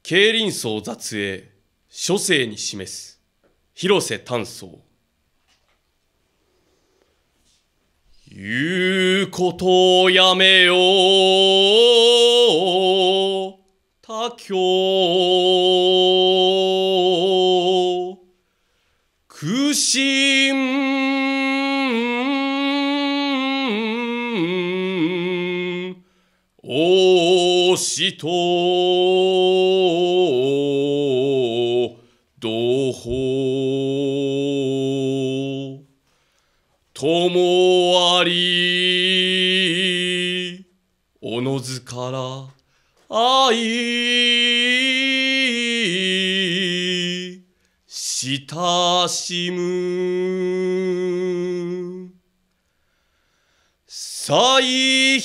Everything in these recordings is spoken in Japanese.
競輪荘雑営書生に示す広瀬丹宗。言うことをやめよう他境苦心おしと同胞友ありおのずから愛親しむ歳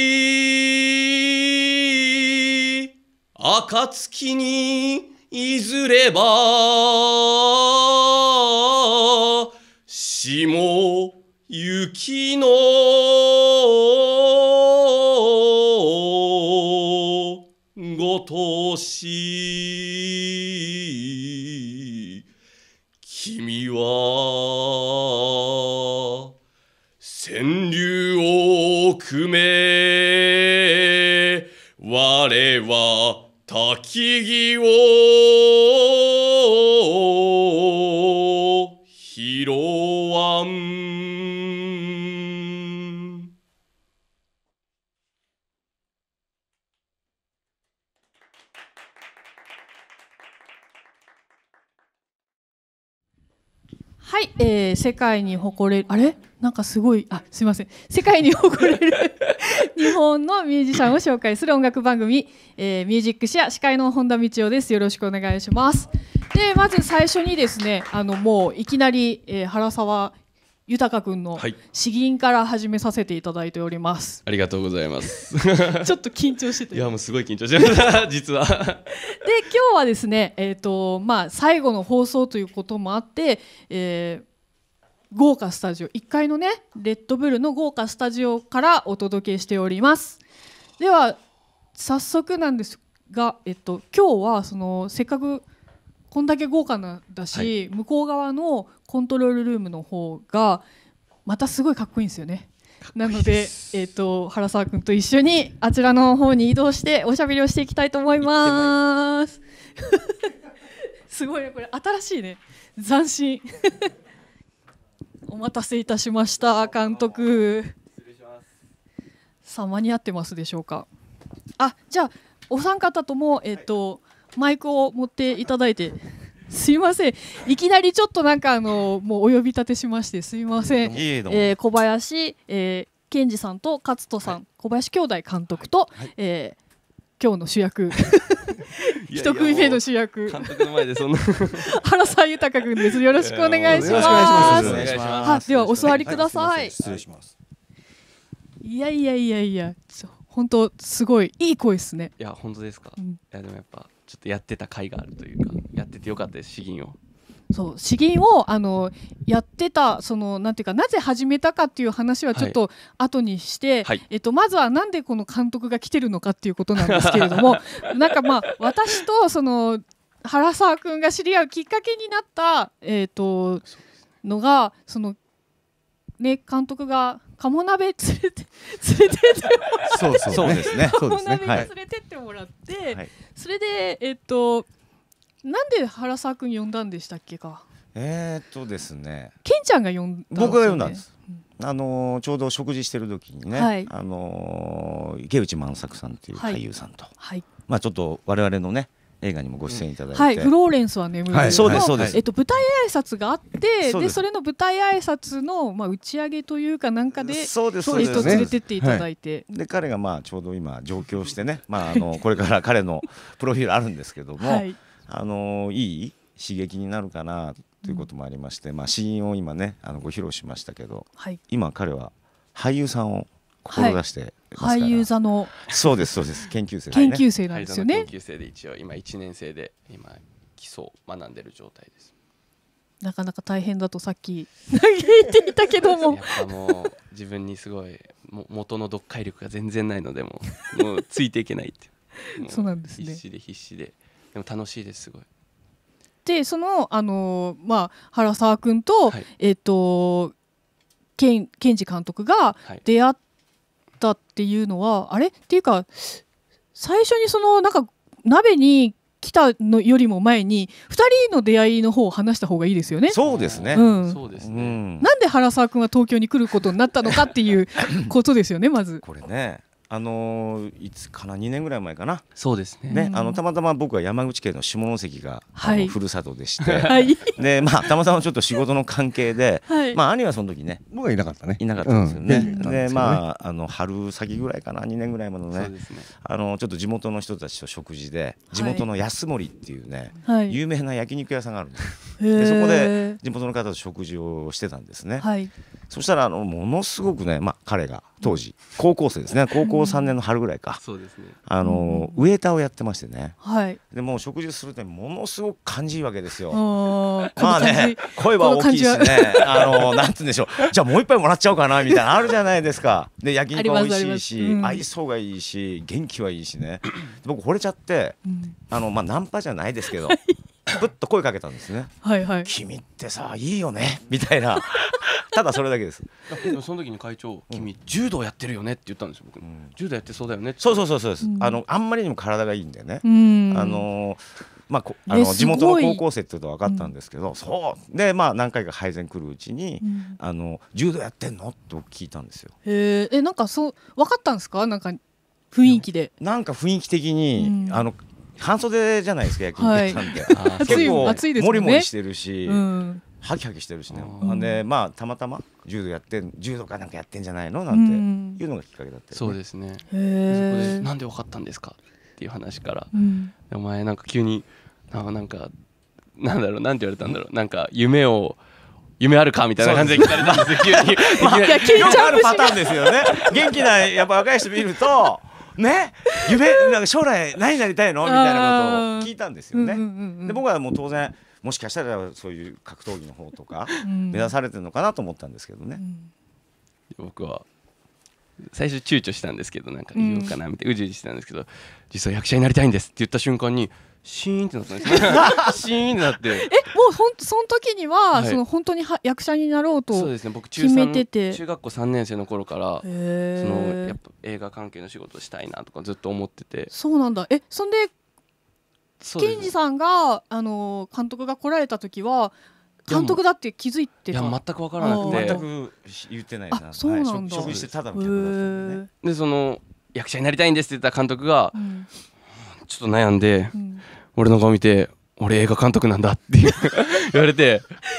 費暁にいずれば下雪のごとし君は川柳を組め我は焚き木を拾わん。 はい、世界に誇れるなんかすごいすいません、世界に誇れる日本のミュージシャンを紹介する音楽番組、ミュージックシェア司会の本田道夫です。よろしくお願いします。でまず最初にですねもういきなり、原沢豊君の詩吟から始めさせていただいております。 ありがとうございますちょっと緊張してていやもうすごい緊張してました実はで今日はですね最後の放送ということもあって、豪華スタジオ1階のねレッドブルの豪華スタジオからお届けしております。では早速なんですが、今日はせっかくこんだけ豪華なんだし、向こう側のコントロールルームの方がまたすごいかっこいいんですよね。なので、原沢君と一緒にあちらの方に移動しておしゃべりをしていきたいと思いますすごいねこれ新しいね斬新お待たせいたしました監督。さあ間に合ってますでしょうか。じゃあお三方ともマイクを持っていただいてすいません、いきなりちょっとなんかもうお呼び立てしましてすいません。小林、健二さんと勝人さん、小林兄弟監督と、今日の主役一組目の主役監督の前でそんな原沢豊君です。よろしくお願いします。ではお座りください。 失礼します。 いや本当すごいいい声ですね。 いや本当ですか。いやでもやっぱちょっとやってた甲斐があるというかやっててよかったです。詩吟をそう詩吟をやってたなんていうかなぜ始めたかっていう話はちょっと後にして、まずはなんでこの監督が来てるのかっていうことなんですけれどもなんか私と原沢君が知り合うきっかけになったのがね監督が鴨鍋連れてってそうですね。 鴨鍋に連れてってもらって、それでなんで原沢君呼んだんでしたっけか。 ですね。 ケンちゃんが呼んだんですよね。 僕が呼んだんです。ちょうど食事してる時にね、池内万作さんっていう俳優さんと、ちょっと我々のね映画にもご出演いただいて、 フローレンスは眠るのそうです舞台挨拶があって、でそれの舞台挨拶の打ち上げというかなんかで連れてっていただいて、 で彼がちょうど今上京してね、これから彼のプロフィールあるんですけども、いい刺激になるかなということもありまして、詩吟を今ねご披露しましたけど、今彼は俳優さんを志してますから、 俳優座のそうです研究生研究生なんですよね。 研究生で一応今1年生で今基礎を学んでる状態です。 なかなか大変だとさっき嘆いていたけどもやっぱもう自分にすごい元の読解力が全然ないのでもうついていけないってそうなんですね。 必死ででも楽しいですすごい。 でその原沢君と、 はい健二監督が出会ったっていうのは、あれっていうか最初にそのなんか鍋に来たのよりも前に2人の出会いの方を話した方がいいですよね。 そうですね、 そうですね、 なんで原沢君は東京に来ることになったのかっていうことですよねまず。 これねいつかな2年ぐらい前かな。 そうですね。 たまたま僕は山口県の下関が、ふるさとでして、でたまたまちょっと仕事の関係で、兄はその時ね僕はいなかったね。 いなかったんですよね。で春先ぐらいかな2年ぐらいまでね、ちょっと地元の人たちと食事で、地元の安森っていうね、有名な焼肉屋さんがあるんです。でそこで地元の方と食事をしてたんですね。そしたらものすごくね、彼が当時高校生ですね、高校3年の春ぐらいか、 そうですね、 ウェーターをやってましてね、でもう食事するとものすごく感じいいわけですよ。声は大きいしね、なんつうんでしょう、じゃあもう一杯もらっちゃおうかなみたいなあるじゃないですか。で焼肉も美味しいし、愛想がいいし、元気はいいしね、僕惚れちゃって、ナンパじゃないですけどふっと声かけたんですね。君ってさいいよねみたいなただそれだけです。 でもその時に会長、君柔道やってるよねって言ったんですよ僕。柔道やってそうだよねって。 そうです。あんまりにも体がいいんでね、地元の高校生ってことは分かったんですけど、そうで何回か配膳来るうちに柔道やってんのと聞いたんですよ。 なんかそう分かったんですか？なんか雰囲気で。 なんか雰囲気的に半袖じゃないですか焼肉屋さんって。結構モリモリしてるし。ハキハキしてるしね。でたまたま柔道かなんかやってんじゃないのなんていうのがきっかけだった。 そうですね。そこでなんで分かったんですかっていう話から、お前なんか急になんかなんだろう、なんて言われたんだろう、なんか夢あるかみたいな感じで聞かれたんですよ急に。 よくあるパターンですよね。元気なやっぱ若い人見るとね、なんか将来何になりたいのみたいなことを聞いたんですよね。で僕はもう当然もしかしたらそういう格闘技の方とか目指されてるのかなと思ったんですけどね。 僕は最初躊躇したんですけど、なんか言おうかなみたいなうじうじしてたんですけど、実は役者になりたいんですって言った瞬間にシーンってなったんですよ。シーンってなって。 もうその時にはその本当に役者になろうと決めてて、 中学校3年生の頃からやっぱ映画関係の仕事をしたいなとかずっと思ってて。 そうなんだ。そんで健二さんが監督が来られた時は監督だって気づいてた？ いや全く分からなくて。 全く言ってないな。 そうなんだ。 食事してただの客だったんでね。 でその役者になりたいんですって言った監督がちょっと悩んで、俺の顔見て俺映画監督なんだって言われて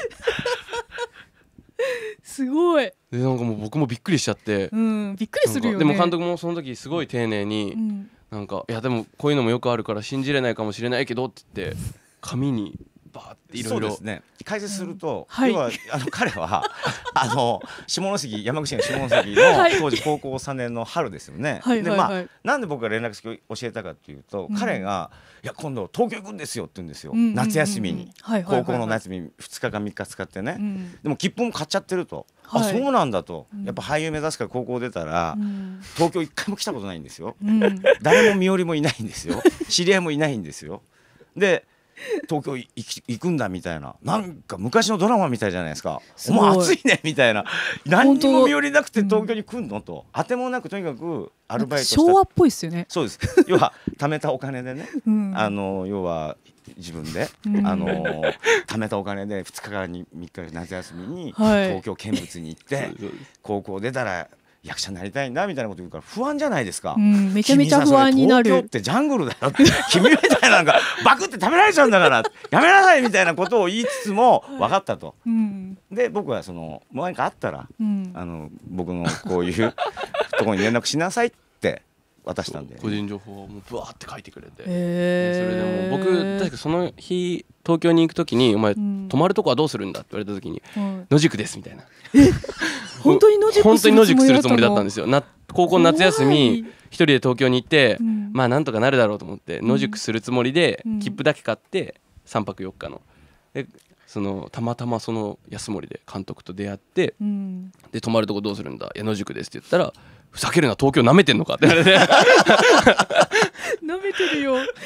すごい。 でなんかもう僕もびっくりしちゃって、 びっくりするよね。 でも監督もその時すごい丁寧に、なんかいやでもこういうのもよくあるから信じれないかもしれないけどって言って紙にバーっていろいろ。 そうですね。解説すると、要は彼は下関、山口県下関の当時高校3年の春ですよね。でなんで僕が連絡先を教えたかっていうと、彼がいや今度東京行くんですよって言うんですよ。夏休みに高校の夏休み2日か3日使ってね。でも切符も買っちゃってると。あ、そうなんだと。やっぱ俳優目指すから高校出たら東京一回も来たことないんですよ。誰も身寄りもいないんですよ。知り合いもいないんですよ。で東京行くんだみたいな、なんか昔のドラマみたいじゃないですか。お前暑いねみたいな、何にも身寄りなくて東京に来んのと、当てもなくとにかくアルバイトした。 昭和っぽいですよね。 そうです。要は貯めたお金でね、要は自分で貯めたお金で2日間に3日夏休みに東京見物に行って高校出たら役者になりたいんだみたいなこと言うから不安じゃないですか。 めちゃめちゃ不安になる。 東京ってジャングルだよって君みたいなのがバクって食べられちゃうんだからやめなさいみたいなことを言いつつも分かったと。で僕はもう何かあったら僕のこういうところに連絡しなさいって渡したんで、 個人情報をもうブワーって書いてくれて、それでも僕確かその日東京に行く時に「お前泊まるとこはどうするんだ?」って言われた時に「野宿です」みたいな。 本当に野宿するつもりだったんですよ。高校の夏休み一人で東京に行って、まあなんとかなるだろうと思って野宿するつもりで切符だけ買って3泊4日のでたまたまその安森で監督と出会って、で泊まるとこどうするんだ、いや野宿ですって言ったら、ふざけるな東京なめてんのかって言われてなめてるよ。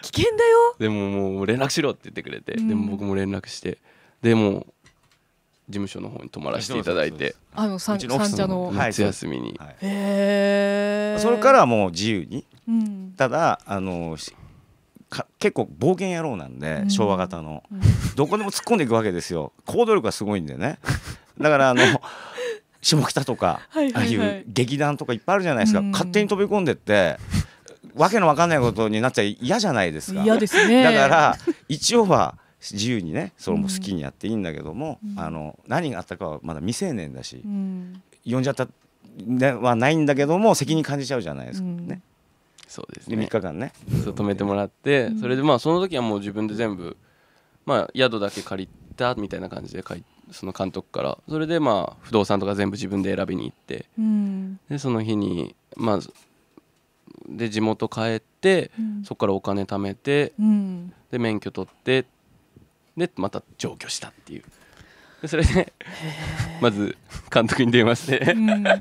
危険だよ。 でももう連絡しろって言ってくれて、でも僕も連絡して、でもう事務所の方に泊まらせていただいて、 三茶の夏休みに、 へえ。 それからはもう自由に、ただ結構冒険野郎なんで、昭和型の、どこでも突っ込んでいくわけですよ。行動力がすごいんでね。だから下北とかああいう劇団とかいっぱいあるじゃないですか。勝手に飛び込んでってわけのわかんないことになっちゃ嫌じゃないですか。 嫌ですね。 だから一応は自由にね、それも好きにやっていいんだけども、何があったかはまだ未成年だし、呼んじゃったはないんだけども責任感じちゃうじゃないですかね。 そうですね。 3日間ね、 そう泊めてもらって、それでまあその時はもう自分で全部、まあ宿だけ借りたみたいな感じでその監督から、それでまあ不動産とか全部自分で選びに行って、でその日にまあで地元帰って、そこからお金貯めて、で免許取って、でまた上京したっていう。でそれでまず監督に電話して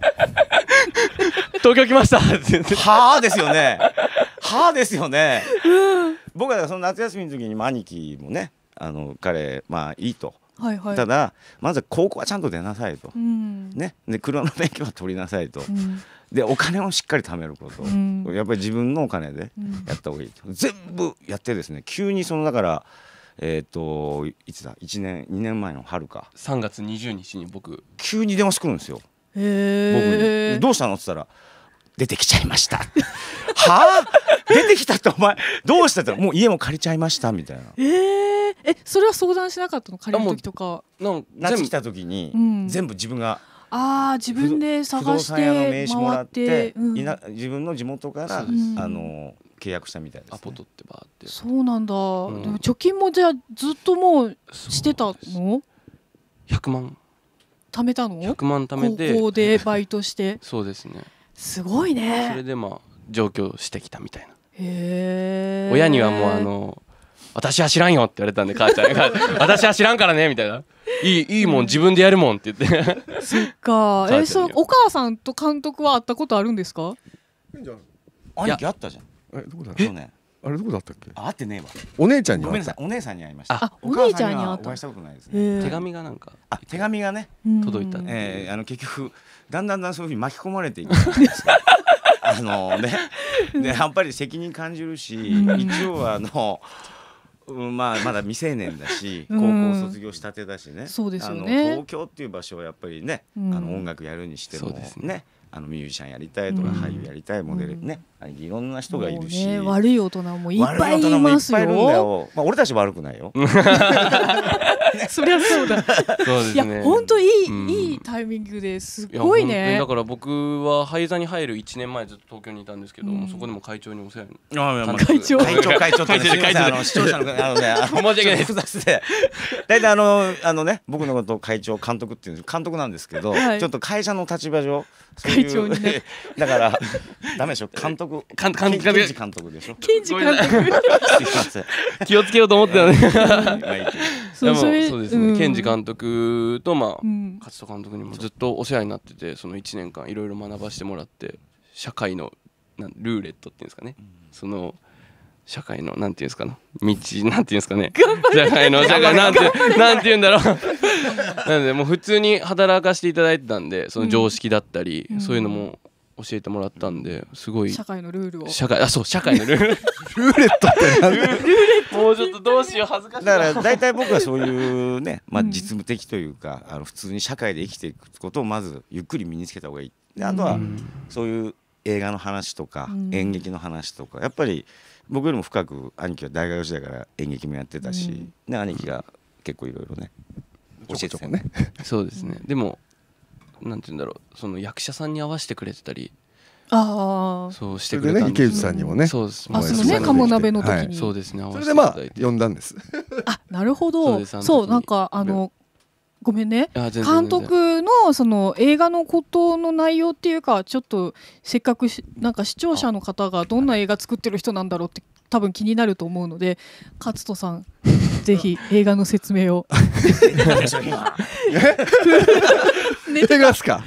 東京来ましたって言って、 はあですよね、はあですよね。僕はその夏休みの時に兄貴もね、彼まあいいと、ただまず高校はちゃんと出なさいと、ね、で車の免許は取りなさいと、でお金をしっかり貯めること、やっぱり自分のお金でやった方がいいと、全部やってですね、急にだからいつだ1年2年前の春か 3月20日に僕急に電話してくるんですよ。僕にどうしたのって言ったら、出てきちゃいましたはあ出てきたってお前どうしたって、もう家も借りちゃいましたみたいな。 それは相談しなかったの、借りる時とか。 夏来た時に全部自分が自分で探して不動産屋の名刺もらって、 回って自分の地元から契約したみたいです、ね。 アポ取ってバーって。 そうなんだ。でも貯金もじゃあずっともうしてたの ？100万貯めたの ？100万貯めて高校でバイトしてそうですね。 すごいね。 それでまあ上京してきたみたいな。 へー。 親にはもう私は知らんよって言われたんで、母ちゃんが私は知らんからねみたいな、いいもん自分でやるもんって言ってそっか。お母さんと監督は会ったことあるんですか？ 兄貴あったじゃん。 どこだったあれどこだったっけ？ 会ってねえわ。 お姉ちゃんにごめんなさい、お姉さんに会いました。お母さんにはお会いしたことないですね。 手紙がなんか手紙がね届いた。 結局だんだんそういうふうに巻き込まれていくんですよ。でやっぱり責任感じるし、一応はまだ未成年だし、高校卒業したてだしね。 そうですよね。 東京っていう場所はやっぱりね、音楽やるにしてもね、ミュージシャンやりたいとか俳優やりたいモデルね、いろんな人がいるし、 悪い大人もいっぱいいますよ。 俺たち悪くないよ。 そりゃそうだ。 そうですね。 いや本当いいタイミングですごいね。 だから僕は俳座に入る1年前ずっと東京にいたんですけど、そこでも会長にお世話に。 会長って視聴者の複雑で、大体僕のこと会長監督っていうんです、監督なんですけど、ちょっと会社の立場上会長にね、 だからダメでしょ、検事監督でしょ。 検事監督。 気をつけようと思ってたね。 そうですね。検事監督と勝田監督にもずっとお世話になってて、その1年間いろいろ学ばせてもらって、社会のルーレットっていうんですかね。その社会のなんていうんですかね、道なんていうんですかね。社会なんていうんだろう。なのでもう普通に働かせていただいてたんで、その常識だったりそういうのも教えてもらったんで、すごい社会のルールを社会のルールルーレットってなんだ。 もうちょっとどうしよう、恥ずかしい。 だから大体僕はそういうね、実務的というか、普通に社会で生きていくことをまずゆっくり身につけた方がいい。であとはそういう映画の話とか演劇の話とか、やっぱり僕よりも深く兄貴は大学時代から演劇もやってたし、兄貴が結構いろいろね教えてたね。 そうですね。でもなんて言うんだろう、その役者さんに合わせてくれてたり、そうしてくれたんで、 池内さんにもね、 そうですね、鴨鍋の時に、 そうですね、 それで呼んだんです。 なるほど。そう、なんかごめんね、監督のその映画のことの内容っていうか、ちょっとせっかくなんか視聴者の方がどんな映画作ってる人なんだろうって多分気になると思うので、勝人さんぜひ映画の説明を。 寝てますか。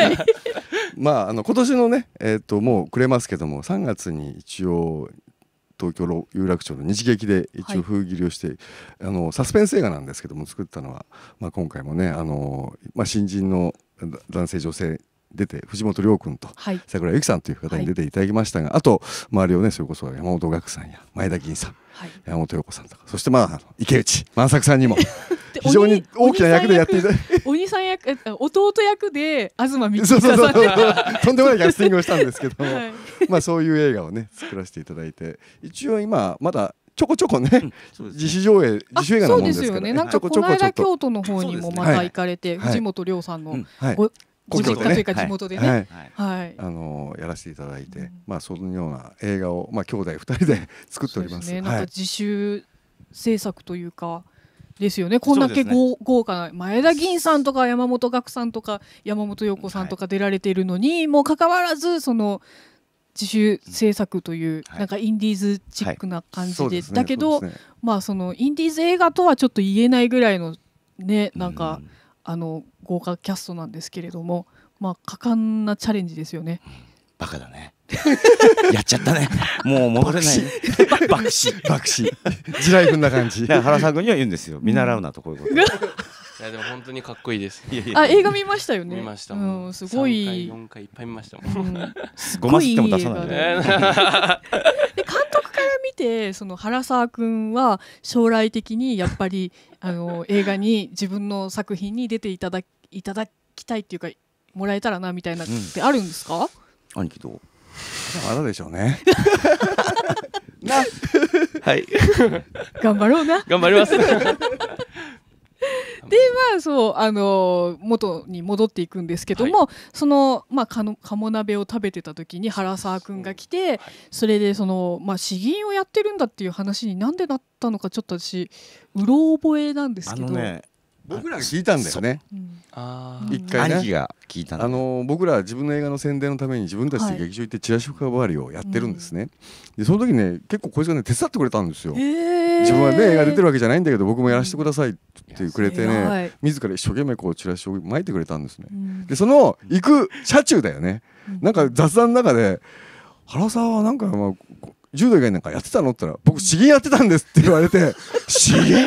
今年のねもうくれますけども、3月に一応東京有楽町の日劇で一応封切りをして、サスペンス映画なんですけども作ったのは、今回もね新人の男性女性出て藤本涼君と桜井由紀さんという方に出ていただきましたが、あと周りをねそれこそ山本岳さんや前田銀さん、山本陽子さんとか、そして池内万作さんにも非常に大きな役でやっていただいてお兄さん役弟役で東幹久さんとんでもないキャスティングをしたんですけども、そういう映画をね作らせていただいて、一応今まだちょこちょこね、自主上映自主映画なもんですからね。 なんかこの間京都の方にもまた行かれて、藤本涼さんのご実家というか地元でねやらせていただいて、そのような映画を兄弟2人で作っております。 なんか自主制作というかですよね。こんだけ豪華な前田銀さんとか山本岳さんとか山本陽子さんとか出られているのにもかかわらず、その自主制作というなんかインディーズチックな感じで、だけどそのインディーズ映画とはちょっと言えないぐらいのね、なんか豪華キャストなんですけれども、果敢なチャレンジですよね。 バカだねやっちゃったね、もう戻れない爆死地雷踏んだ感じ。 原沢君には言うんですよ、見習うなとこういうこと。 いやでも本当にかっこいいです。 映画見ましたよね。 見ました。 すごい。 3回4回いっぱい見ましたもん。 ごますっても出さないで。 監督から見て、その原沢君は将来的にやっぱり映画に自分の作品に出ていただきたいっていうかもらえたらなみたいなってあるんですか？ 兄貴どう？ まだでしょうね。 はい。 頑張ろうな。 頑張ります。 で元に戻っていくんですけども、その鴨鍋を食べてた時に原沢君が来て、それで詩吟をやってるんだっていう話になんでなったのかちょっと私うろ覚えなんですけど、 僕らが聞いたんだよね。一回ね、 兄貴が聞いたの。 僕ら自分の映画の宣伝のために自分たちで劇場行ってチラシ配りをやってるんですね。でその時ね、結構こいつがね手伝ってくれたんですよ。自分はね映画出てるわけじゃないんだけど僕もやらせてくださいって言ってくれてね、自ら一生懸命チラシを巻いてくれたんですね。でその行く車中だよね、なんか雑談の中で原沢はなんか柔道以外なんかやってたのって言ったら、僕詩吟やってたんですって言われて、詩吟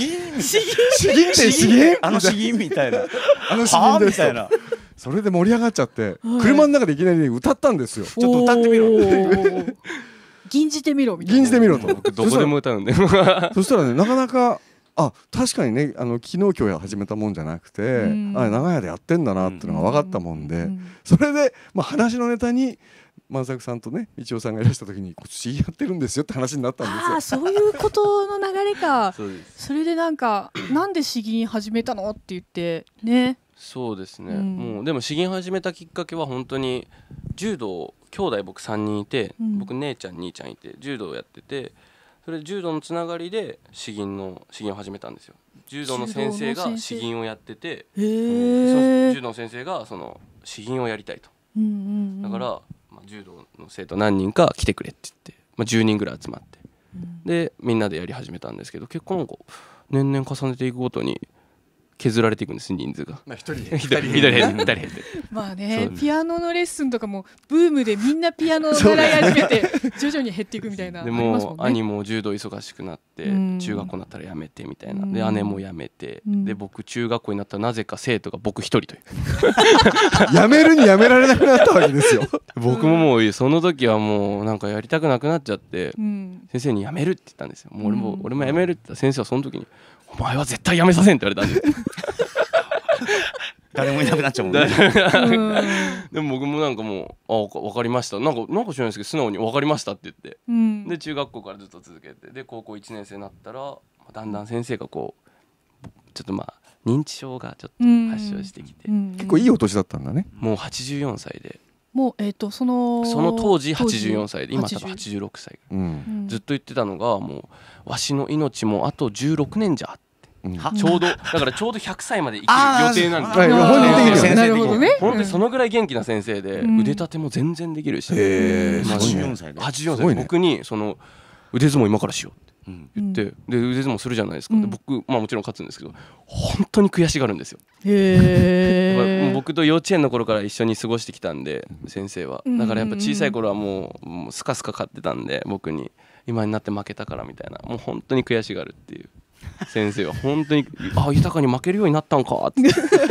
詩吟みたいな詩吟ですみたいな。それで盛り上がっちゃって、車の中でいきなり歌ったんですよ。 ちょっと歌ってみろ。 吟じてみろみたいな。 吟じてみろと。 僕どこでも歌うんで。 そしたらね、なかなか確かにね、昨日今日始めたもんじゃなくて、長屋でやってんだなっていうのが分かったもんで、それで話のネタに万作さんとね道夫さんがいらした時に詩吟やってるんですよって話になったんですよ。 そういうことの流れか。それでなんで詩吟始めたのって言ってね。 そうですね、もうでも詩吟始めたきっかけは本当に柔道、兄弟僕3人いて、僕姉ちゃん兄ちゃんいて柔道をやってて、それで柔道のつながりで詩吟を始めたんですよ。柔道の先生が詩吟をやってて、柔道の先生がその詩吟をやりたいと、だから柔道の生徒何人か来てくれって言って、10人ぐらい集まって、でみんなでやり始めたんですけど、結構なんか年々重ねていくごとに削られていくんです、人数が。 1人 2人減ってまあね、ピアノのレッスンとかもブームでみんなピアノを習い始めて徐々に減っていくみたいな。 でも兄も柔道忙しくなって中学校になったらやめてみたいな、で姉もやめて、で僕中学校になったらなぜか生徒が僕一人というやめるにやめられなくなったわけですよ。 僕ももうその時はもうなんかやりたくなくなっちゃって、先生にやめるって言ったんですよ。もう俺もやめるって言ったら先生はその時にお前は絶対やめさせんって言われたんです誰もいなくなっちゃうもんね。 でも僕もなんかもう分かりました、なんか知らないですけど素直に分かりましたって言って、で中学校からずっと続けて、で高校1年生になったらだんだん先生がちょっと認知症がちょっと発症してきて、 結構いいお年だったんだね。 もう84歳で、 もうその当時84歳で今多分86歳、ずっと言ってたのが、もうわしの命もあと16年じゃって、ちょうど100歳まで生きる予定なんですよ。 本人的にはなるほどね。 本当にそのぐらい元気な先生で、腕立ても全然できるし、 84歳で 84歳で僕にその腕相撲今からしようって言ってで腕相撲するじゃないですか。で僕もちろん勝つんですけど本当に悔しがるんですよ。僕と幼稚園の頃から一緒に過ごしてきたんで先生はだからやっぱ小さい頃はもうスカスカ勝ってたんで僕に今になって負けたからみたいなもう本当に悔しがるっていう先生は本当に豊に負けるようになったんかって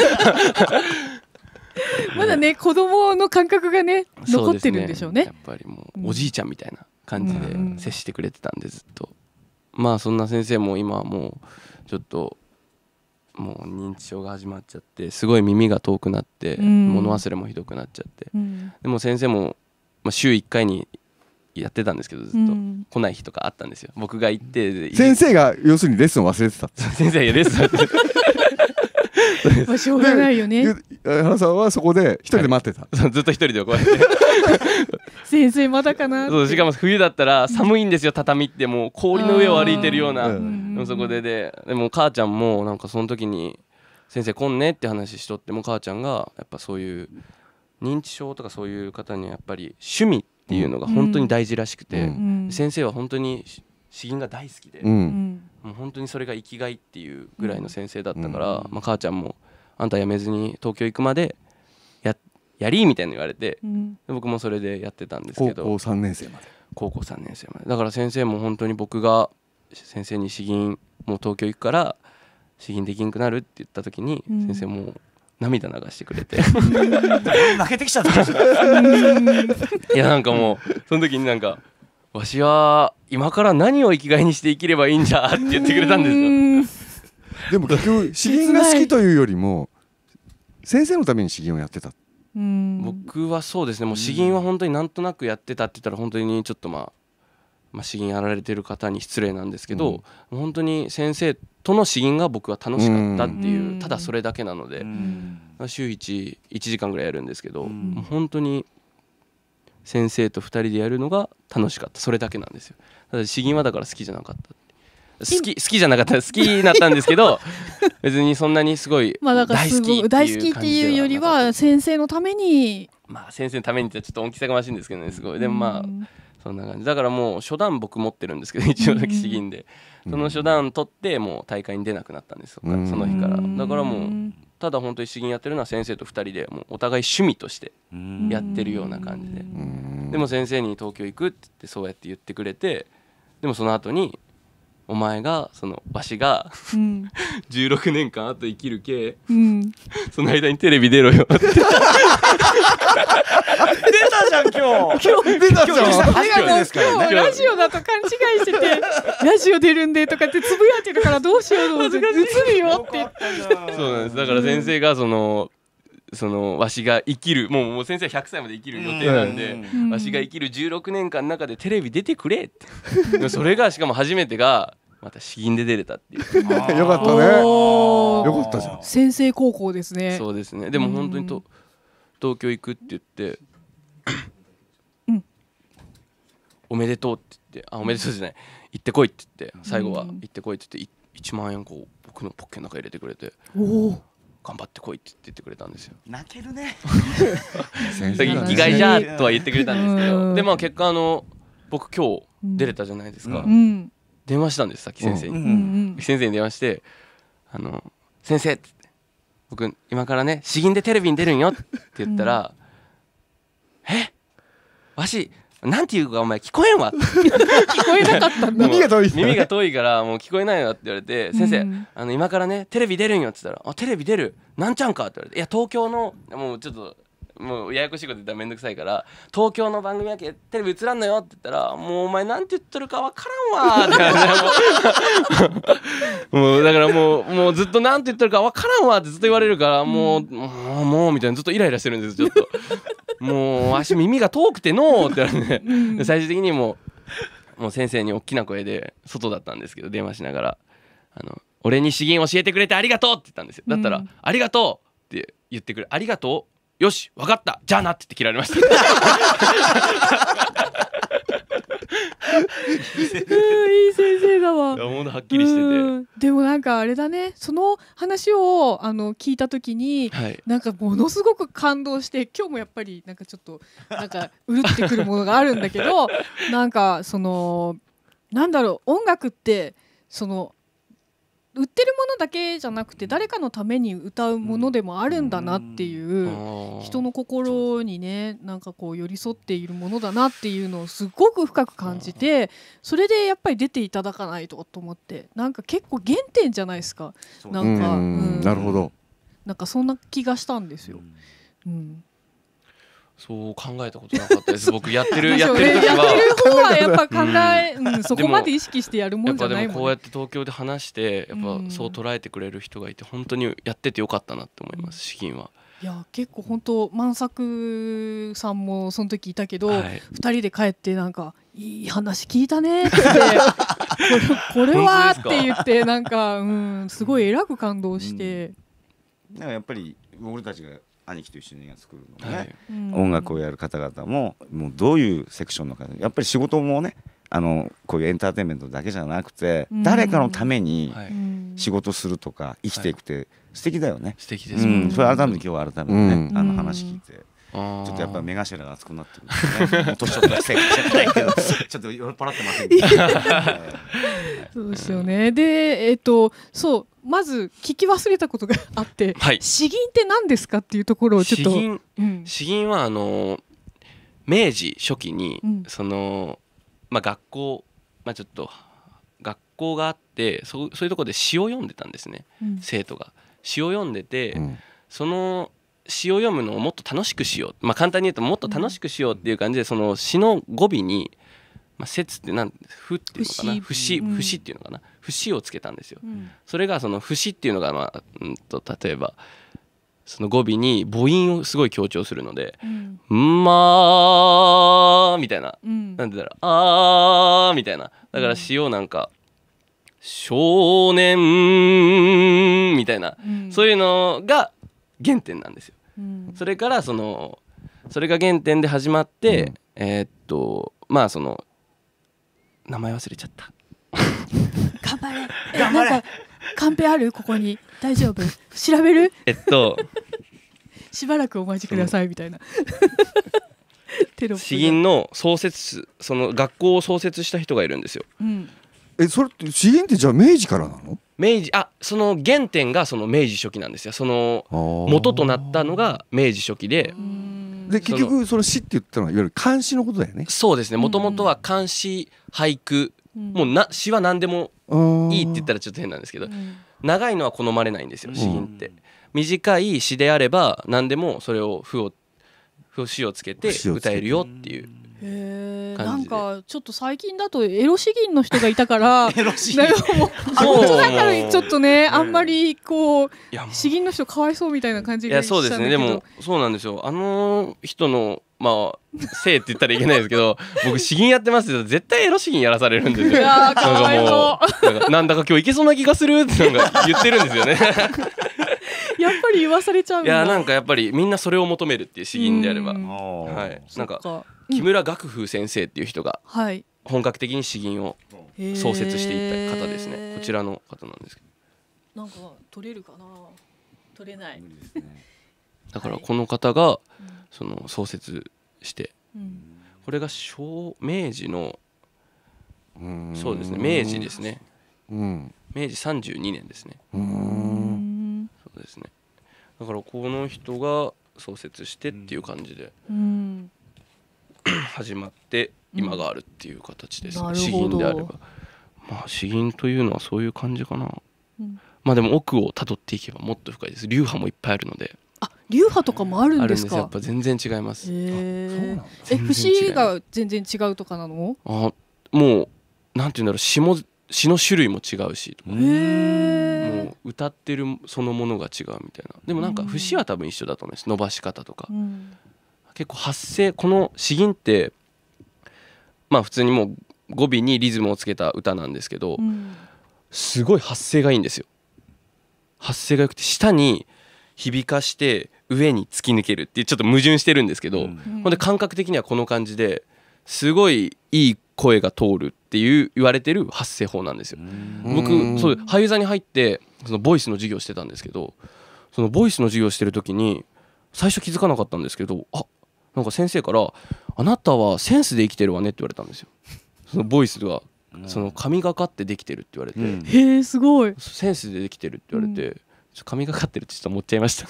まだね子供の感覚がね残ってるんでしょうね。 やっぱりもうおじいちゃんみたいな感じで接してくれてたんでずっとまあそんな先生も今はもうちょっともう認知症が始まっちゃってすごい耳が遠くなって物忘れもひどくなっちゃってでも先生も週1回にやってたんですけどずっと来ない日とかあったんですよ。僕が行って先生が要するにレッスンを忘れてた先生がレッスンしょうがないよね。 原さんはそこで一人で待ってた、 ずっと一人でこうやって先生まだかなって。 そうしかも冬だったら寒いんですよ畳ってもう氷の上を歩いてるようなそこでも母ちゃんもなんかその時に先生来んねって話しとっても母ちゃんがやっぱそういう認知症とかそういう方にはやっぱり趣味っていうのが本当に大事らしくて先生は本当に詩吟が大好きでもう本当にそれが生きがいっていうぐらいの先生だったから母ちゃんもあんた辞めずに東京行くまでやりみたいに言われて僕もそれでやってたんですけど高校3年生までだから先生も本当に僕が先生に詩吟もう東京行くから詩吟できんくなるって言った時に先生もう涙流してくれて泣けてきちゃったいやなんかもうその時になんかわしは今から何を生きがいにして生きればいいんじゃって言ってくれたんですよ。 でも結局詩吟が好きというよりも先生のために詩吟をやってた。 僕はそうですねもう詩吟は本当になんとなくやってたって言ったら本当にちょっとまあ詩吟やられてる方に失礼なんですけど本当に先生との詩吟が僕は楽しかったっていうただそれだけなので週1時間ぐらいやるんですけどもう本当に先生と2人でやるのが楽しかったそれだけなんですよ。ただ詩吟はだから好きじゃなかった好きじゃなかった好きになったんですけど別にそんなにすごい大好きっていうよりは先生のために先生のためにってちょっと恩着せがましいんですけどねすごいでもそんな感じだからもう初段僕持ってるんですけど一応だけ詩吟でその初段取ってもう大会に出なくなったんですその日からだからもうただ本当に詩吟やってるのは先生と2人でもうお互い趣味としてやってるような感じででも先生に東京行くって言ってそうやって言ってくれてでもその後にお前がわしが16年間あと生きるけその間にテレビ出ろよって出たじゃん今日出たじゃん今日ラジオだと勘違いしててラジオ出るんでとかってつぶやいてるからどうしようと思って映るよってそうなんですだから先生がわしが生きるもう先生は100歳まで生きる予定なんでわしが生きる16年間の中でテレビ出てくれってそれがしかも初めてがまた詩吟で出れたっていうよかったねよかったじゃん先生高校ですね。 そうですねでも本当に東京行くって言っておめでとうって言っておめでとうじゃない行ってこいって言って最後は行ってこいって言って1万円こう僕のポッケの中入れてくれて頑張ってこいって言ってくれたんですよ。 泣けるね生きがいじゃーとは言ってくれたんですけどで結果僕今日出れたじゃないですか電話したんですさっき先生に先生に電話して先生って僕今からね詩吟でテレビに出るんよって言ったらわしなんて言うかお前聞こえんわ聞こえなかったんだ耳が遠いからもう聞こえないよって言われて先生今からねテレビ出るんよって言ったらテレビ出るなんちゃんかって言われていや東京のもうちょっともうややこしいこと言ったらめんどくさいから東京の番組やけテレビ映らんのよって言ったらもうお前なんて言っとるかわからんわってもうだからもうずっとなんて言っとるかわからんわってずっと言われるからもうみたいなずっとイライラしてるんですちょっともう足耳が遠くてのーって言われて最終的にもう先生に大きな声で外だったんですけど電話しながら俺に詩吟教えてくれてありがとうって言ったんですよだったらありがとうって言ってくれありがとうよし分かったじゃあなって言って切られましたいい先生だわほんとはっきりしててでもなんかあれだねその話を聞いた時に、なんかものすごく感動して今日もやっぱりなんかちょっとなんかうるってくるものがあるんだけどなんかなんだろう、音楽ってその売ってるものだけじゃなくて誰かのために歌うものでもあるんだなっていう人の心にねなんかこう寄り添っているものだなっていうのをすごく深く感じて、それでやっぱり出ていただかないとと思って、なんか結構原点じゃないですか。なんかなるほど、 なんかそんな気がしたんですよ。 そう考えたことなかったです僕やってる時は。 やってる方はやっぱ考え、そこまで意識してやるもんじゃないもんね。 やっぱでもこうやって東京で話してやっぱそう捉えてくれる人がいて本当にやっててよかったなって思います。詩吟は。 いや結構本当万作さんもその時いたけど、2人で帰ってなんかいい話聞いたねってこれはって言ってなんかすごいえらく感動して、 なんかやっぱり俺たちが兄貴と一緒に作るのもね、音楽をやる方々ももうどういうセクションの方、やっぱり仕事もねこういうエンターテインメントだけじゃなくて、誰かのために仕事するとか生きていくって素敵だよね。 素敵です。 それ改めて今日改めてね話聞いて。ちょっとやっぱ目頭が熱くなってるんですね。もう年取ったせいかもしれないけど、ちょっと酔っ払ってませんけど。 そうですよね。で、そうまず聞き忘れたことがあって、詩吟って何ですかっていうところをちょっと。 詩吟は明治初期にその学校ちょっと学校があってそういうところで詩を読んでたんですね。生徒が詩を読んでて、その詩を読むのをもっと楽しくしよう、簡単に言うともっと楽しくしようっていう感じで、その詩の語尾に節ってふっていうのかな、節っていうのかな、節をつけたんですよ。それがその節っていうのが例えばその語尾に母音をすごい強調するので、まあみたいな、なんでだろう、あーみたいな、だから詩をなんか少年みたいな、そういうのが原点なんですよ。それからそれが原点で始まって、その名前忘れちゃった。 頑張れ。頑張れ。カンペあるここに大丈夫？調べる？しばらくお待ちくださいみたいな。 詩吟の創設、その学校を創設した人がいるんですよ。 それって詩吟ってじゃあ明治からなの？ 明治、その原点がその明治初期なんですよ。その元となったのが明治初期で。 で結局その詩って言ったのはいわゆる漢詩のことだよね。 そうですね。もともとは漢詩、俳句、もう詩は何でもいいって言ったらちょっと変なんですけど、長いのは好まれないんですよ詩吟って。短い詩であれば何でもそれを節をつけて歌えるよっていう。 なんかちょっと最近だとエロ詩吟の人がいたからエロ詩吟だからちょっとねあんまりこう詩吟の人かわいそうみたいな感じがしたんだけど。 そうですね。でもそうなんですよ。人のせいって言ったらいけないですけど僕詩吟やってますけど絶対エロ詩吟やらされるんですよ。なんだか今日いけそうな気がするってなんか言ってるんですよね。 やっぱり言わされちゃうんだ。 なんかやっぱりみんなそれを求めるっていう詩吟であれば、なんか木村楽風先生っていう人が本格的に詩吟を創設していった方ですね。こちらの方なんですけど。なんか取れるかな。取れない。 だからこの方がその創設して、これが明治のそうですね、明治ですね。明治32年ですね。そうですね。だからこの人が創設してっていう感じで始まって今があるっていう形ですね。詩吟であれば詩吟というのはそういう感じかな。でも奥をたどっていけばもっと深いです。流派もいっぱいあるので。 流派とかもあるんですか？ やっぱ全然違います。 節が全然違うとかなの？ もうなんていうんだろう、詩の種類も違うしとか、もう歌ってるそのものが違うみたいな。でもなんか節は多分一緒だと思います。伸ばし方とか、結構発声、この詩吟って普通にもう語尾にリズムをつけた歌なんですけど、すごい発声がいいんですよ。発声が良くて下に響かして上に突き抜けるっていうちょっと矛盾してるんですけど、ほんで感覚的にはこの感じですごいいい声が通るっていう言われてる発声法なんですよ。僕そう俳優座に入ってそのボイスの授業してたんですけど、そのボイスの授業してる時に最初気づかなかったんですけど、なんか先生から「あなたはセンスで生きてるわね」って言われたんですよ。そのボイスがその神がかってできてるって言われて、 へえすごい。 センスでできてるって言われて、神がかってるってちょっと思っちゃいました。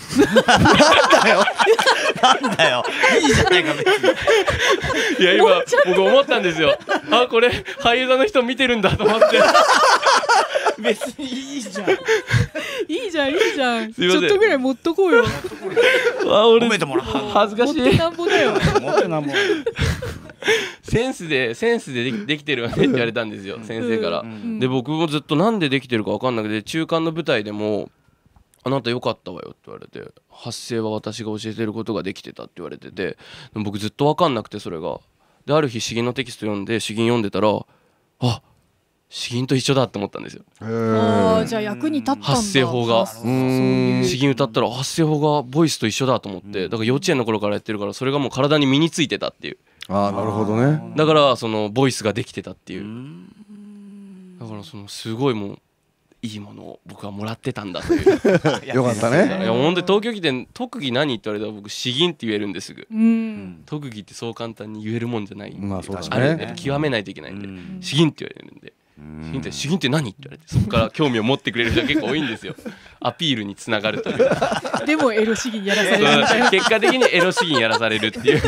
なんだよいいじゃないか別に。 いや今僕思ったんですよ。あこれ俳優座の人見てるんだと思って。 別にいいじゃん。 いいじゃんいいじゃん。 すいませんちょっとぐらい持っとこうよ。 あ俺褒めてもらう。 恥ずかしい。 持ってなんぼだよ。 持ってなんぼ。 センスでできてるわねって言われたんですよ、先生から。で僕もずっとなんでできてるか分かんなくて、中間の舞台でも「あなたよかったわよ」って言われて、発声は私が教えてることができてたって言われてて、でも僕ずっと分かんなくて、それが。である日詩吟のテキスト読んで詩吟読んでたら、あ詩吟と一緒だって思ったんですよ。 ああじゃあ役に立ったんだ。 発声法がそういう詩吟歌ったら発声法がボイスと一緒だと思って、だから幼稚園の頃からやってるから、それがもう体に身についてたっていう。 ああなるほどね。 だからそのボイスができてたっていう。だからそのすごいもういいものを僕はもらってたんだという。 よかったね。 いや本当に東京来て特技何って言われたら僕詩吟って言えるんですぐ。特技ってそう簡単に言えるもんじゃない。 まあそうだね。 あれやっぱ極めないといけないんで、詩吟って言われるんで。詩吟って何って言われて、そこから興味を持ってくれる人が結構多いんですよ。アピールにつながるという。 でもエロ詩吟やらされるみたいな。 結果的にエロ詩吟やらされるっていう。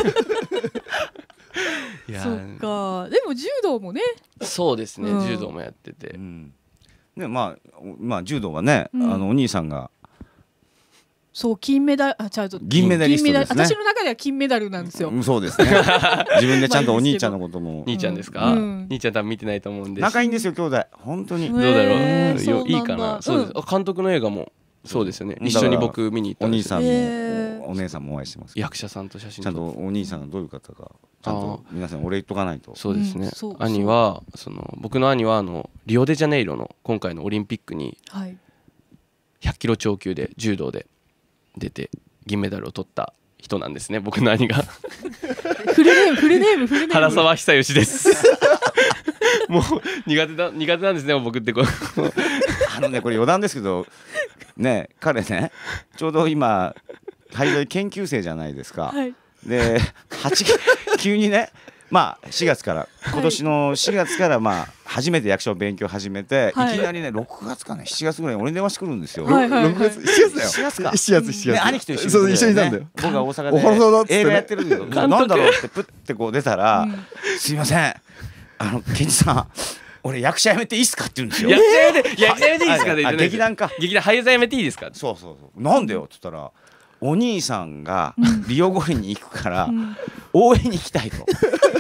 いやそっか。でも柔道もね。 そうですね、柔道もやってて。 ねまあ柔道はね、お兄さんがそう金メダル銀メダリストですね。 私の中では金メダルなんですよ。 そうですね。自分でちゃんとお兄ちゃんのことも。 兄ちゃんですか？兄ちゃん多分見てないと思うんで。 仲いいんですよ兄弟。本当に。 どうだろう。いいかな。そうです。監督の映画もそうですよね。一緒に僕見に行ったんです。 お兄さんもお姉さんもお会いしてます。 役者さんと写真。 ちゃんとお兄さんがどういう方かちゃんと皆さんお礼言っとかないと。 そうですね。兄は僕の兄はリオデジャネイロの今回のオリンピックに100キロ超級で柔道で出て銀メダルを取った人なんですね、僕の兄が。 フルネーム原沢久義です。もう苦手なんですね僕って。これ余談ですけどね、彼ねちょうど今俳優研究生じゃないですか。で急にねまあ4月から今年の4月からまあ初めて役者を勉強始めて、いきなりね6月かね7月ぐらいに俺に電話してくるんですよ。 6月7月だよ。 7月か。 7月。 兄貴と一緒にいたんだよ。 僕が大阪で映画やってるんだけど、なんだろうってプッてこう出たら、すいませんケンジさん俺役者やめていいっすかって言うんですよ。 役者やめていいですかって劇団か。 劇団俳優座やめていいですか。 そうなんでよって言ったら、お兄さんがリオ五輪に行くから応援に行きたいと。 かわいい。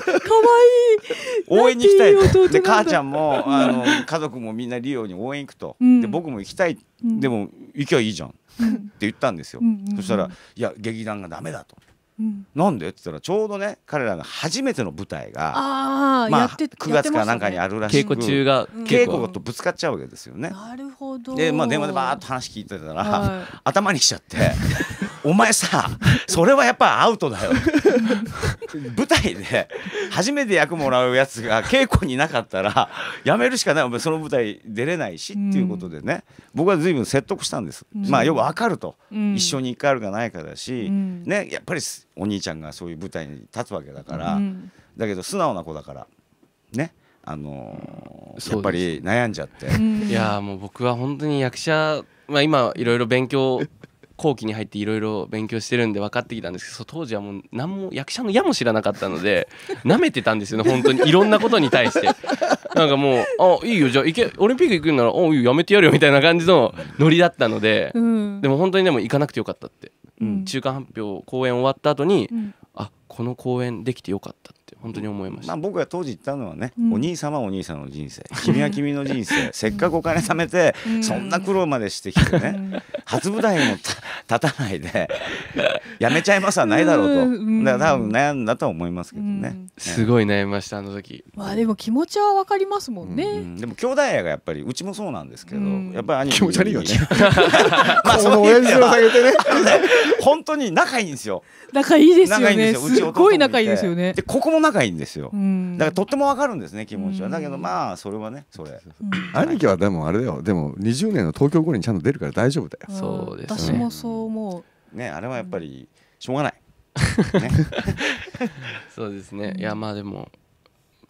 応援に行きたいと。で母ちゃんも家族もみんなリオに応援行くと。で僕も行きたい。でも行きゃいいじゃんって言ったんですよ。そしたらいや劇団がダメだと。なんでって言ったら、ちょうどね彼らが初めての舞台がまあ9月かなんかにあるらしく、稽古とぶつかっちゃうわけですよね。 なるほど。 でまあ電話でバーッと話聞いてたら頭にきちゃって「お前さそれはやっぱアウトだよ」舞台で初めて役もらうやつが稽古になかったらやめるしかない、その舞台出れないしっていうことでね、僕は随分説得したんです。まあ要は分かると、一緒に行かあるかないかだし、ねやっぱりお兄ちゃんがそういう舞台に立つわけだから、だけど素直な子だからね、やっぱり悩んじゃって、 いやもう僕は本当に役者、今いろいろ勉強後期に入っていろいろ勉強してるんで分かってきたんですけど、当時はもう何も役者の矢も知らなかったのでなめてたんですよね、本当にいろんなことに対して。なんかもう「あいいよじゃあオリンピック行くんならいいよやめてやるよ」みたいな感じのノリだったので、でも本当にでも行かなくてよかったって、中間発表公演終わった後に、この公演できてよかったって本当に思いました。 僕が当時言ったのはね、お兄様はお兄さんの人生、君は君の人生、せっかくお金貯めてそんな苦労までしてきてね、初舞台も立たないでやめちゃいますはないだろうと。だから多分悩んだとは思いますけどね。 すごい悩みましたあの時。 でも気持ちは分かりますもんね。 でも兄弟愛がやっぱりうちもそうなんですけど、やっぱり兄貴気持ち悪いよね。 その親父を下げてね本当に仲いいんですよ。 仲いいですよね。すごい仲いいですよね。 でここも仲いいんですよ。だからとってもわかるんですね気持ちは。だけどまあそれはね兄貴はでもあれだよ。でも20年の東京五輪にちゃんと出るから大丈夫だよ。 そうですね。 私もそう思う。ねあれはやっぱりしょうがない。 そうですね。いやまあでも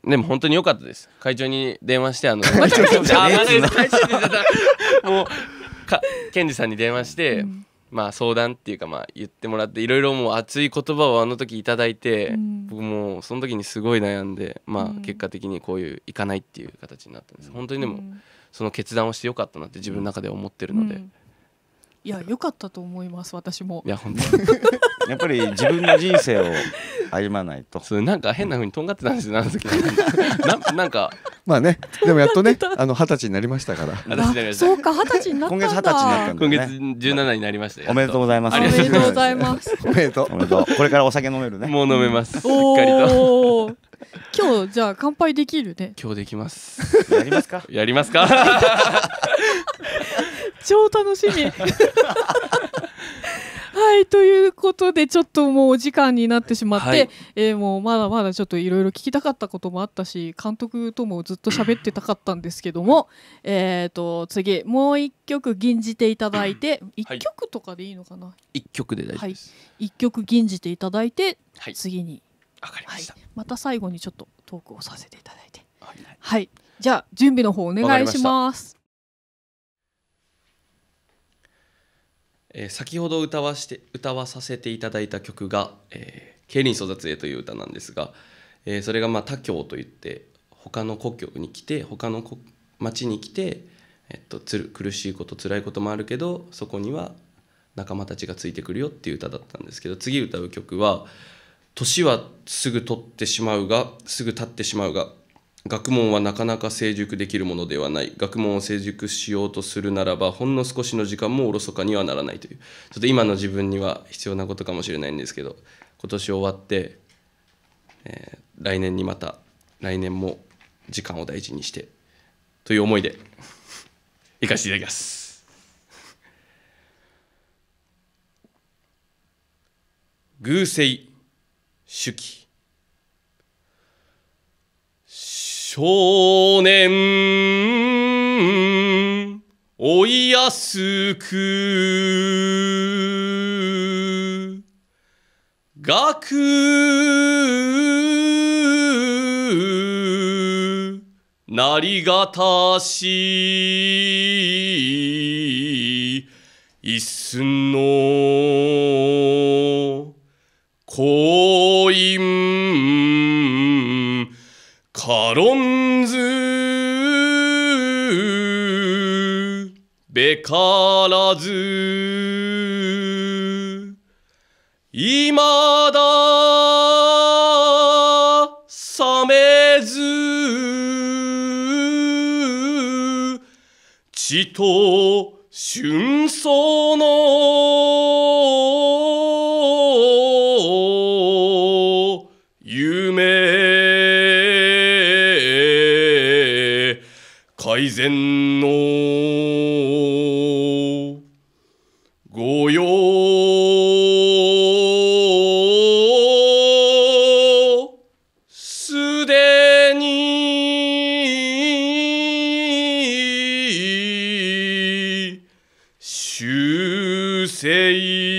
でも本当に良かったです。会長に電話してまた会長もうケンジさんに電話して、まあ相談っていうかまあ言ってもらって、いろいろもう熱い言葉をあの時いただいて、僕もその時にすごい悩んで、まあ結果的にこういう行かないっていう形になったんです。本当にでもその決断をしてよかったなって自分の中で思ってるので、 いや良かったと思います。私もいや本当にやっぱり自分の人生を歩まないと。 それなんか変な風にとんがってたんですよ、あの時なんかまあね、でもやっとね20歳になりましたから。 私になりました。 そうか、20歳になったんだ。 今月20歳になったんだ今よね。 月17になりましたよ。 おめでとうございます。 おめでとうございます。 おめでとう。 おめでとう。これからお酒飲めるね。 もう飲めます。しっかりと。 おー今日じゃあ乾杯できるね。 今日できます。 やりますか。 やりますか。 超楽しみ。はい、ということでちょっともうお時間になってしまって、はい、もうまだまだちょっといろいろ聞きたかったこともあったし、監督ともずっと喋ってたかったんですけども次もう一曲吟じていただいて、一曲とかでいいのかな。 一曲で大丈夫です。 一曲吟じていただいて、 はい、 次にわかりました、 また最後にちょっとトークをさせていただいて、はい、じゃあ準備の方お願いします。 先ほど歌わさせていただいた曲が「競輪争奪へ」という歌なんですが、それがまあ他郷といって他の故郷に来て、他の町に来て、苦しいこと辛いこともあるけど、そこには仲間たちがついてくるよっていう歌だったんですけど、次歌う曲は「年はすぐ経ってしまうが学問はなかなか成熟できるものではない。学問を成熟しようとするならばほんの少しの時間もおろそかにはならない」という、ちょっと今の自分には必要なことかもしれないんですけど、今年終わって、来年も時間を大事にしてという思いで行かせていただきます。偶世主義少年おいやすく学なりがたし一寸の婚姻軽んずべからずいまだ冷めず地と春草の夢改善の御用すでに修正